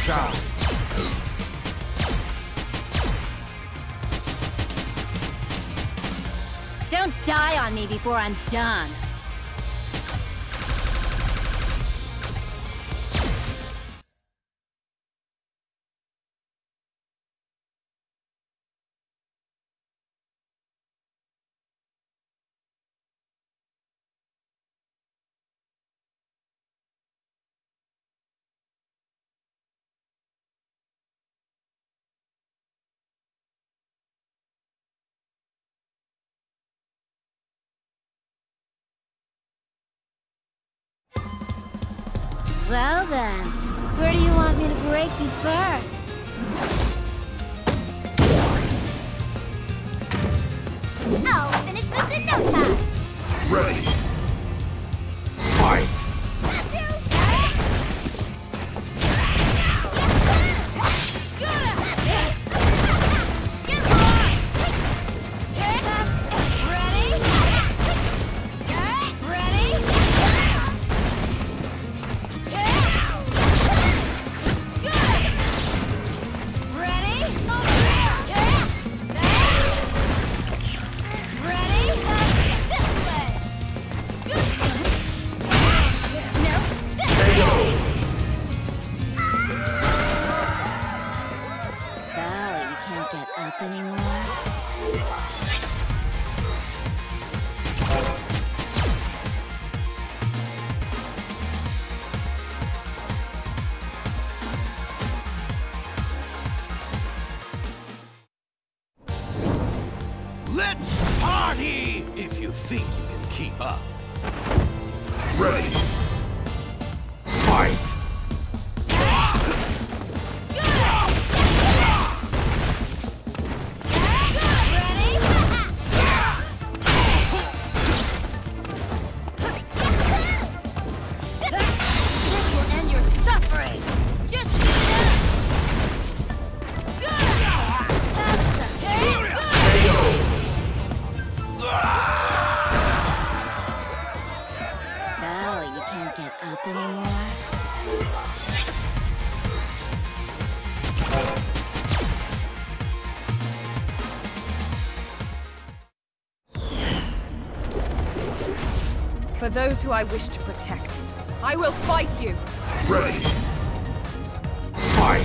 shot. Don't die on me before I'm done. Well then, where do you want me to break you first? I'll finish this in no time! Ready. Fight! Let's party! If you think you can keep up. Ready. Fight! For those who I wish to protect, I will fight you! Ready. Fight!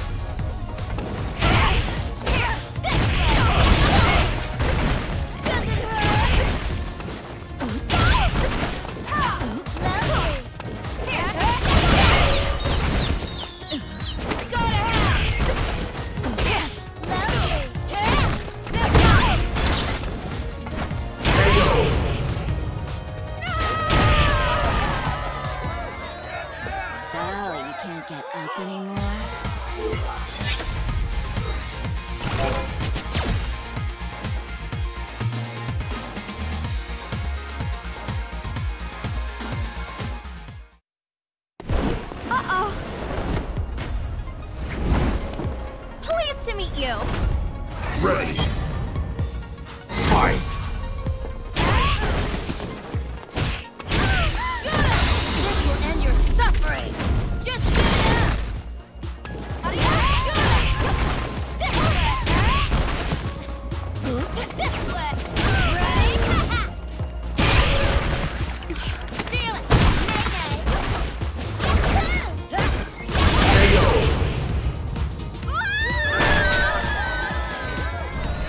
Ready. Fight! This will end your suffering! Just give it up! This way! Ready? Feel it! Nay-nay!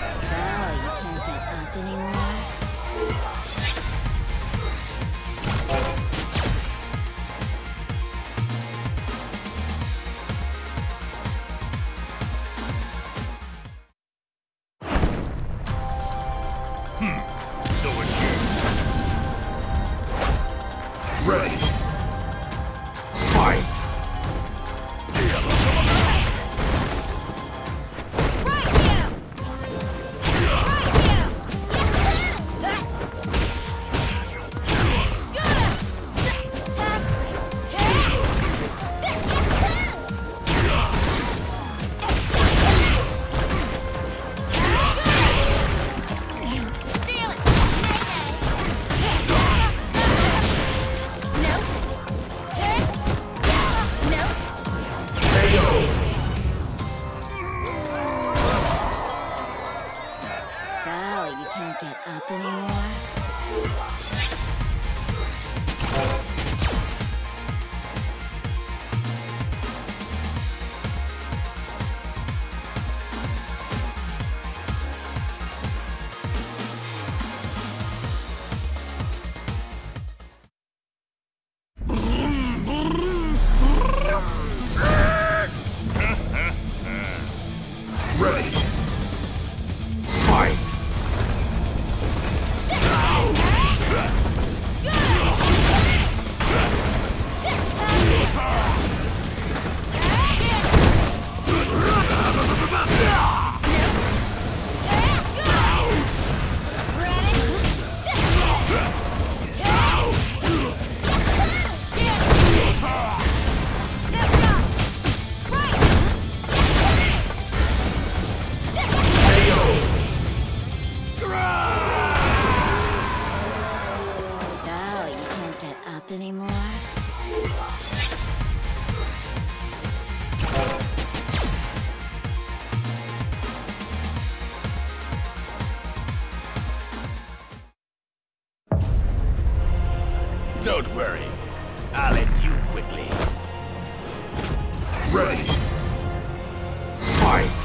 Ready. Fight.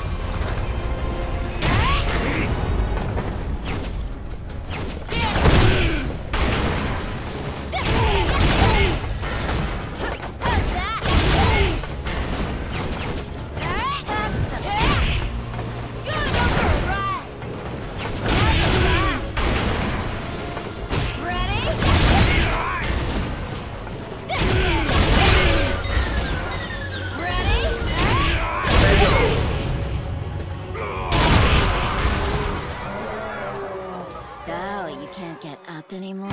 So, you can't get up anymore?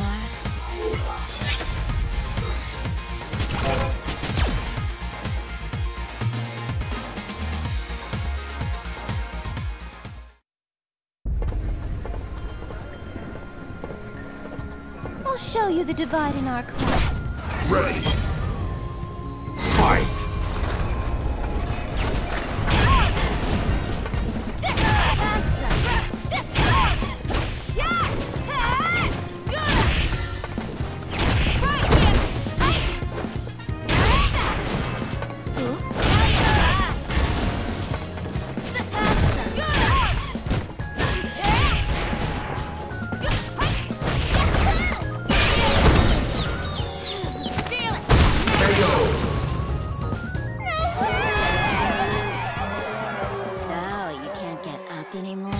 I'll show you the divide in our class. Ready. Fight. So, you can't get up anymore?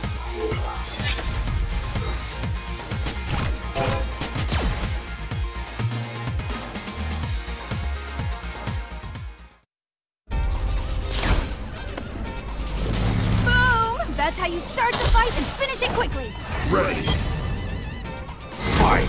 Boom! That's how you start the fight and finish it quickly! Ready. Fight.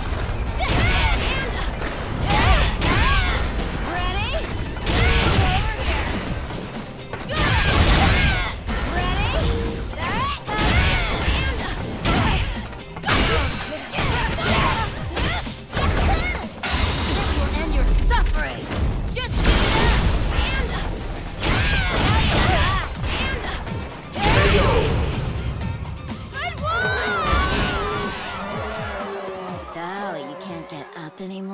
So, you can't get up anymore?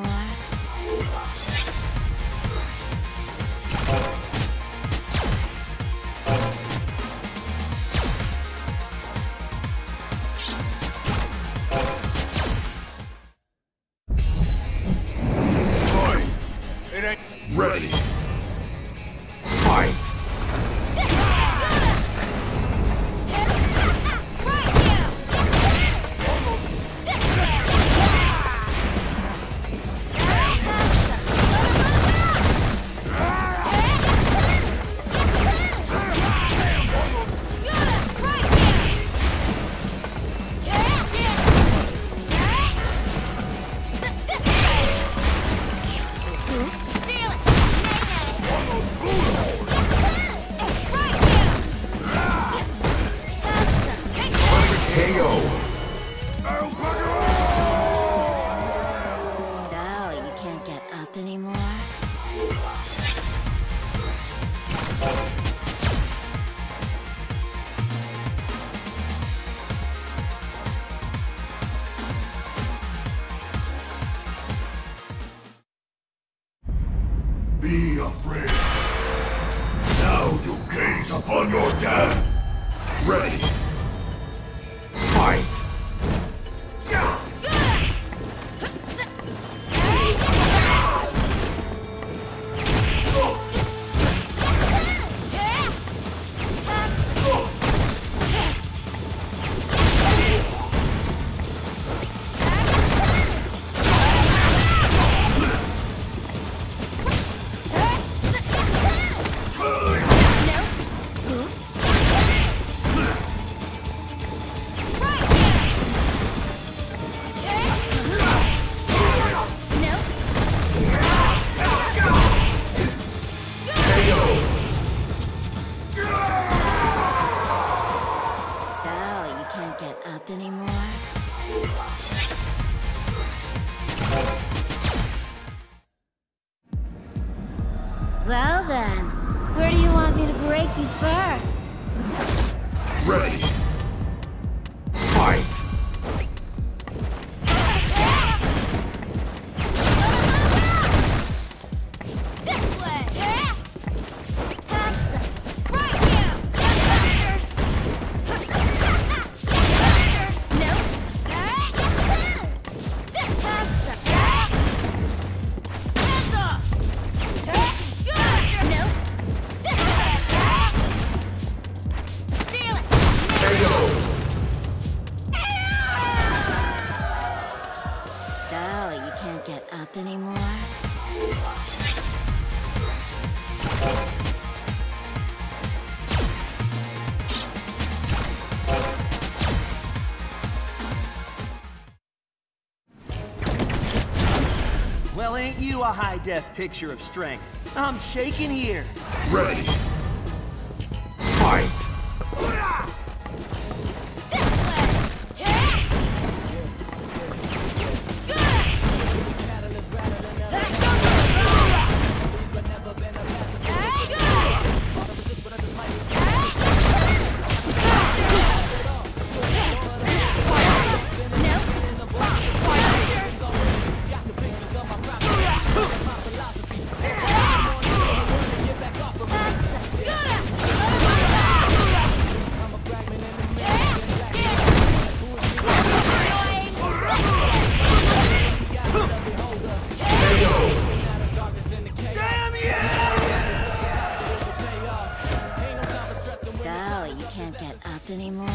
Fight. It ain't. Ready. Fight. KO. So, you can't get up anymore? Be afraid. Now you gaze upon your death. Ready. Fight. Well then, where do you want me to break you first? Ready. Fight. This way! Well, ain't you a high-def picture of strength? I'm shaking here. Ready. Fight. Anymore?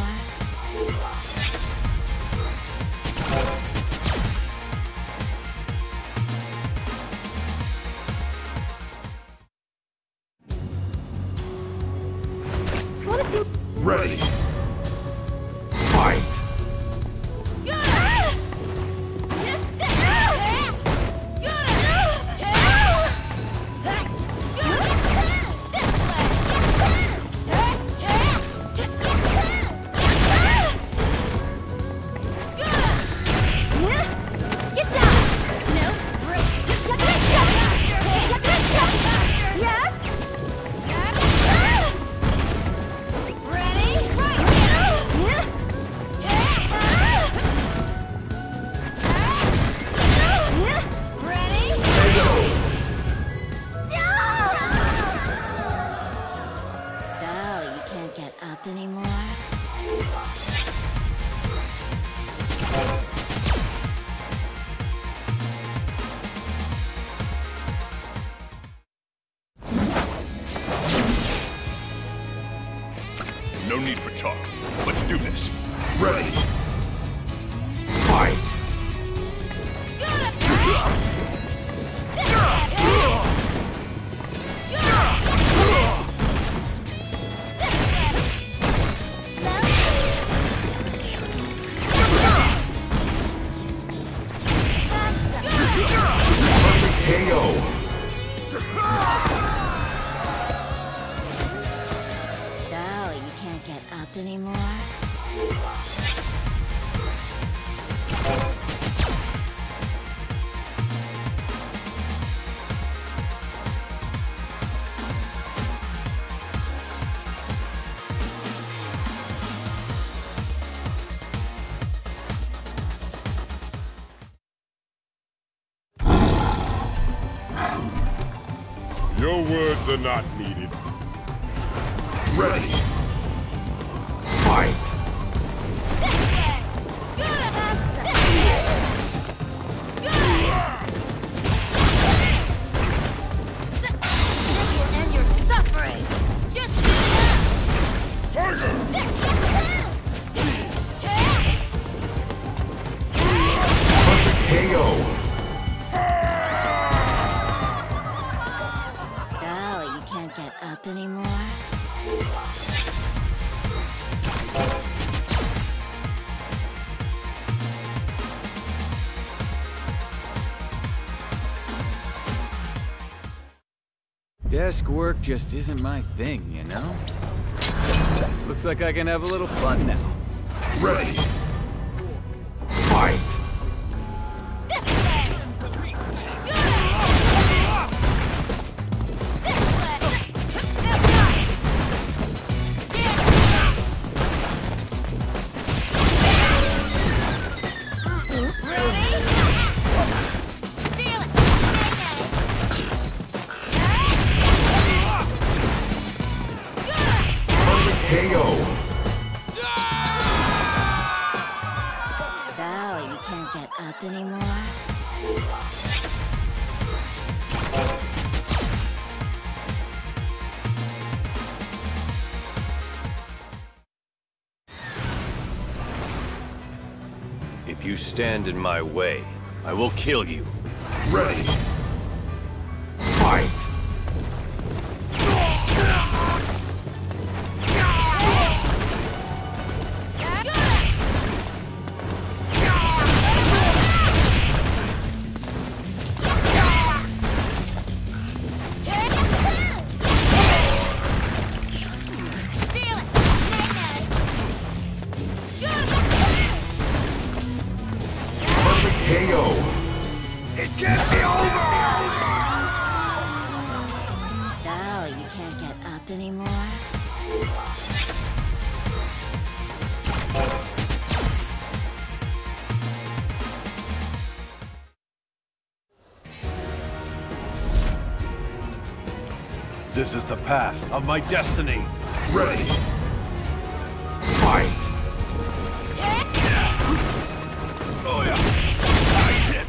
Wanna see? Ready. Fight. Anymore? No need for talk. Let's do this. Ready. Fight. Anymore? Your words are not needed. Ready. Fight! Anymore? Desk work just isn't my thing, you know? Looks like I can have a little fun now. Ready. Fight! Anymore? If you stand in my way, I will kill you. Ready. Fight! This is the path of my destiny. Ready. Fight! Oh yeah! Nice hit!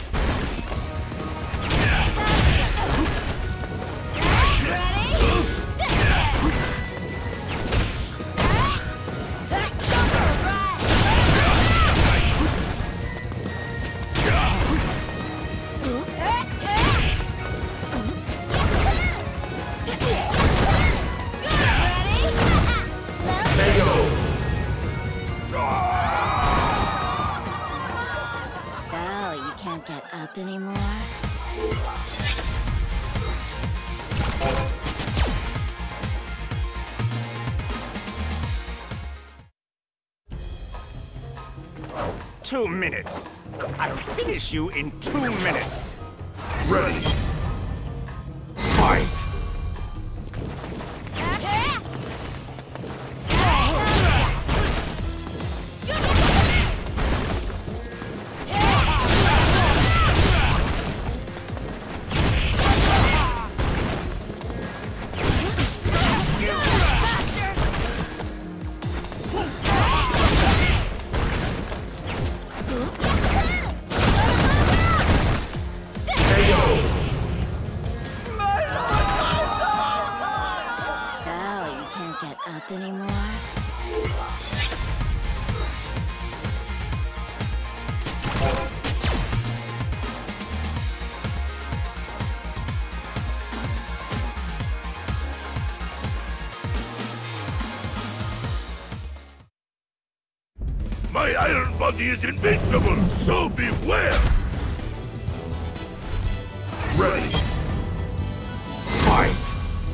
Get up anymore? Two minutes. I'll finish you in 2 minutes. Ready. Fight! Up anymore? My iron body is invincible, so beware! Ready. Fight!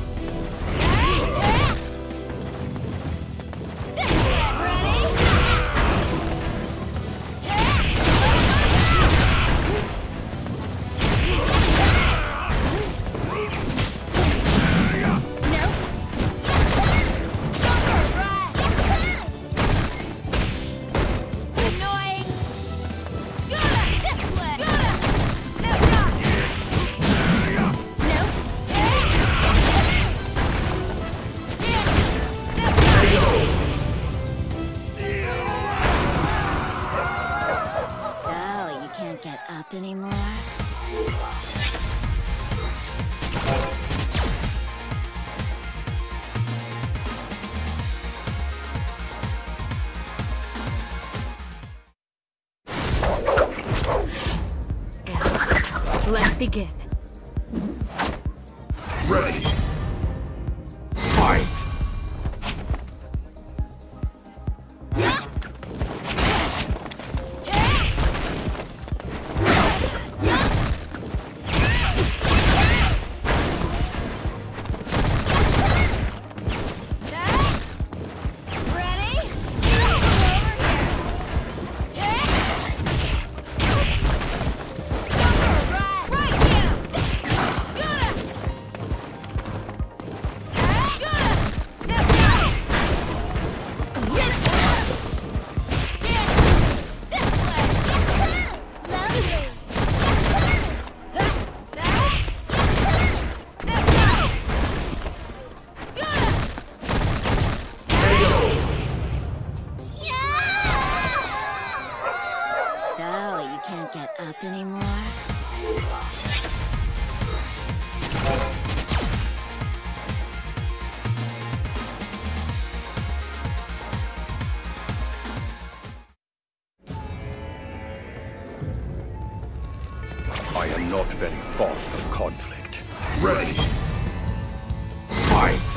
Up anymore? And let's begin. Ready. Fight! Up anymore? I am not very fond of conflict. Ready. Fight!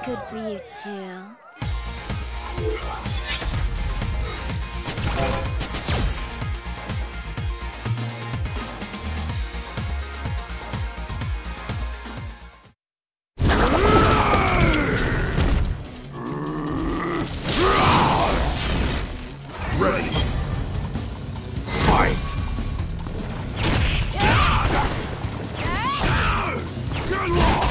good for you too. Ready. Fight. Get lost.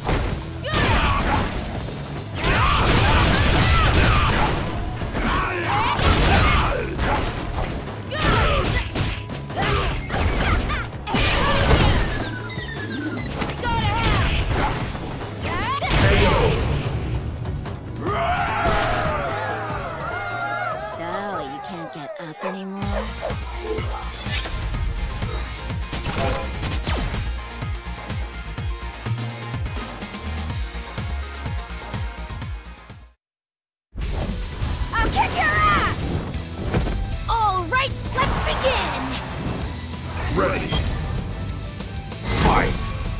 Anymore? I'll kick your ass! All right, let's begin! Ready. Fight.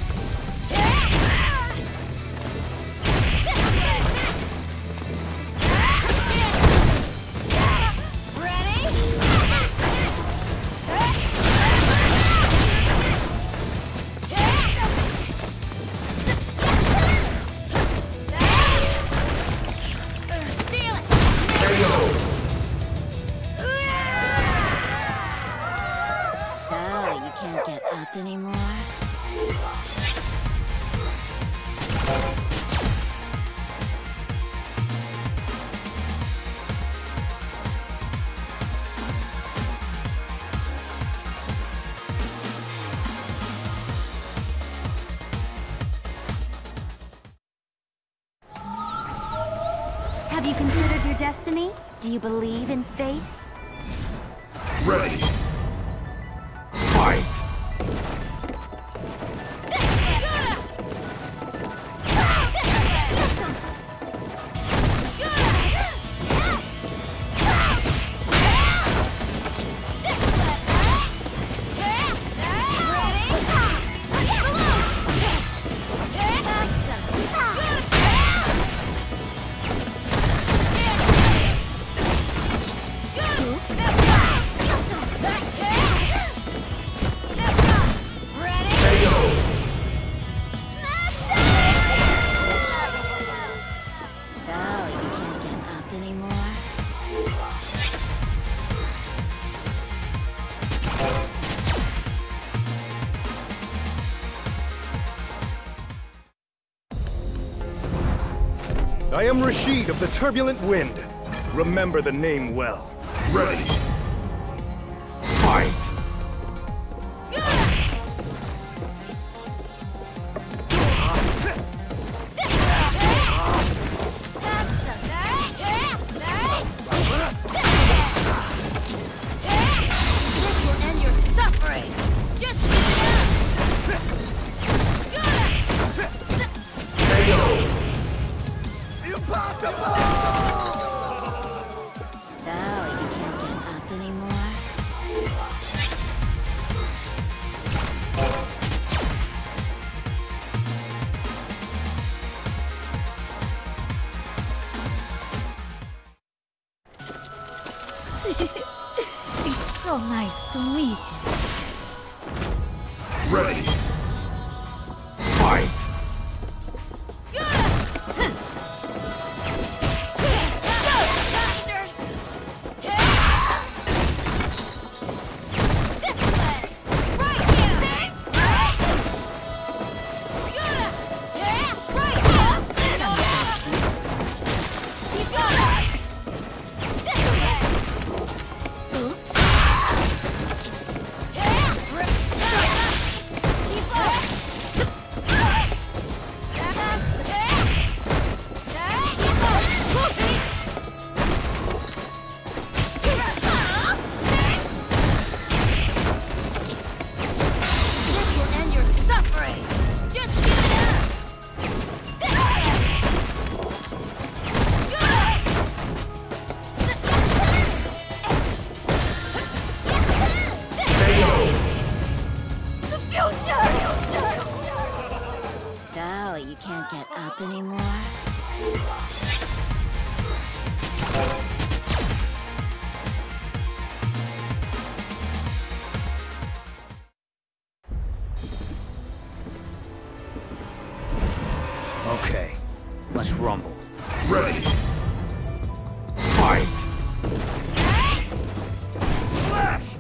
Can't get up anymore? Have you considered your destiny? Do you believe in fate? Ready. Fight. I am Rashid of the Turbulent Wind. Remember the name well. Ready. Fight. This will end your suffering! Just Impossible! So, you can't get up anymore? It's so nice to meet you. Ready. Fight. Ready. Fight! Slash!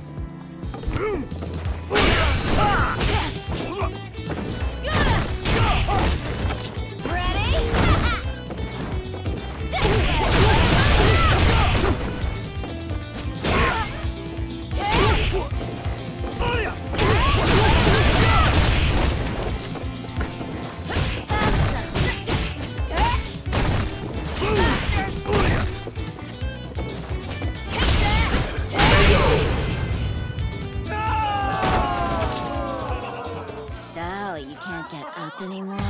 So, you can't get up anymore?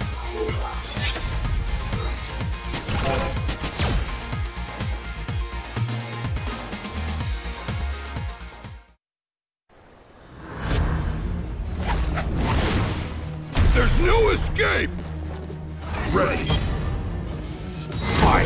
There's no escape! Ready. Fight!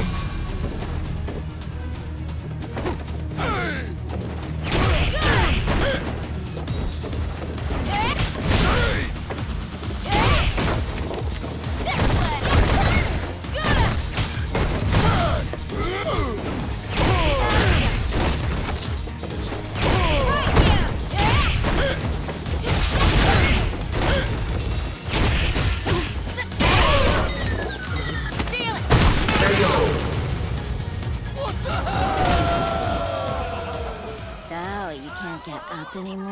So, you can't get up anymore?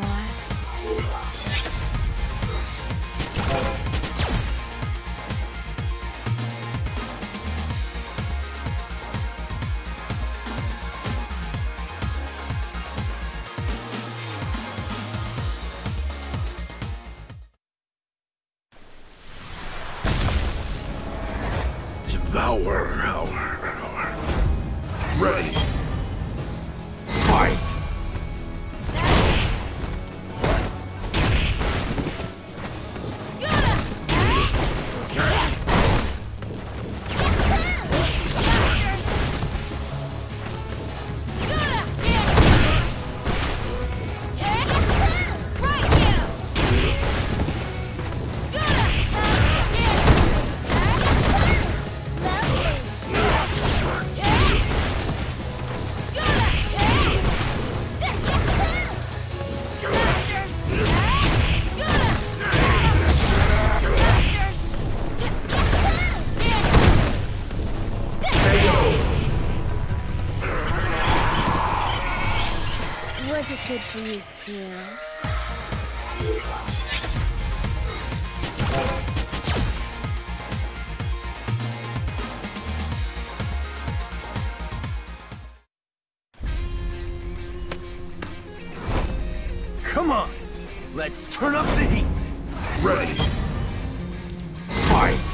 Devour. Ready. Fight! Was it good for you too? Come on! Let's turn up the heat! Ready. Fight!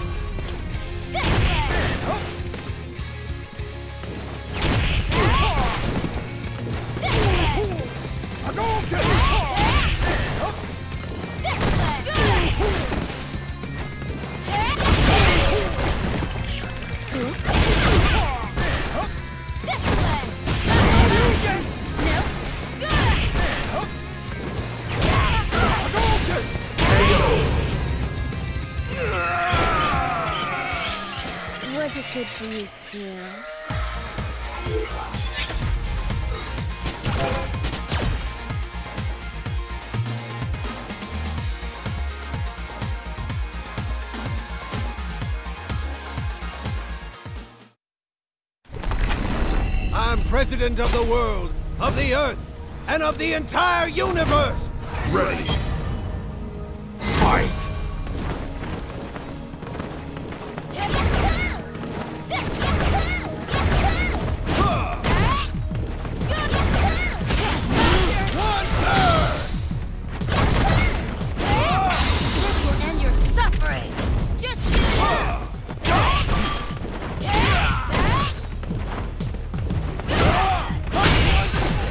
Was it good for you too? I'm president of the world, of the earth, and of the entire universe! Ready. Fight! This will end your suffering! Just give it up!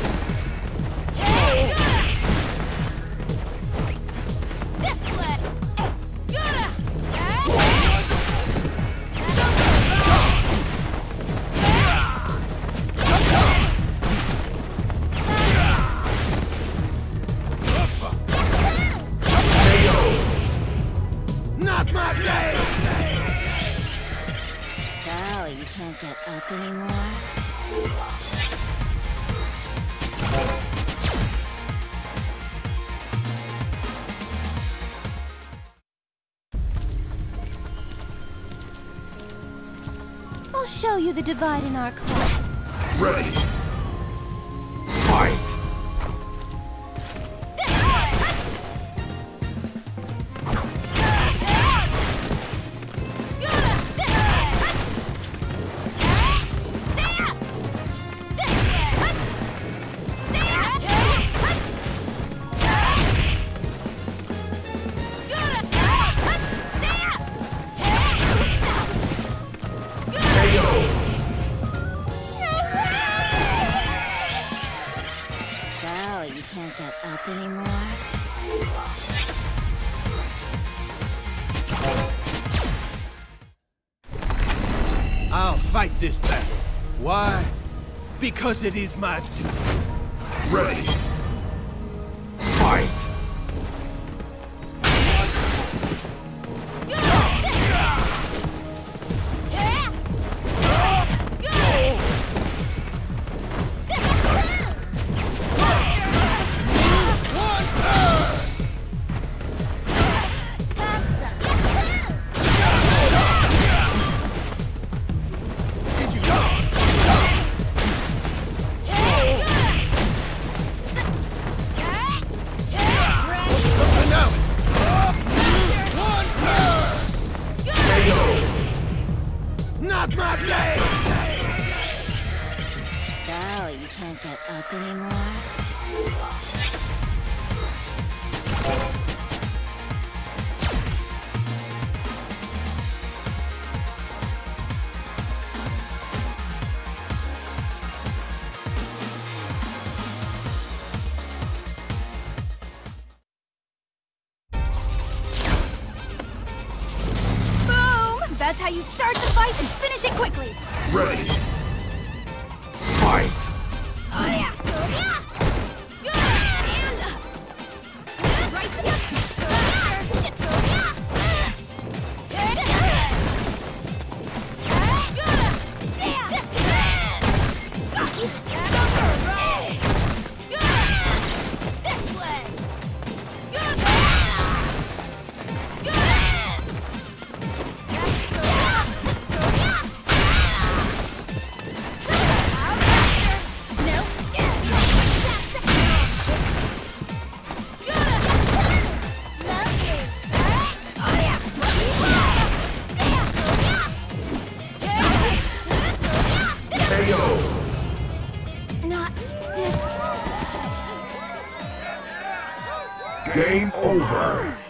This way! you can't get up anymore? I'll show you the divide in our class. Ready. Fight! So, you can't get up anymore? I'll fight this battle. Why? Because it is my duty. Ready. Fight! Not my day! So, you can't get up anymore? Boom! That's how you start the fight and finish it quickly. Ready. Fight! Oh yeah! Not this. Game over.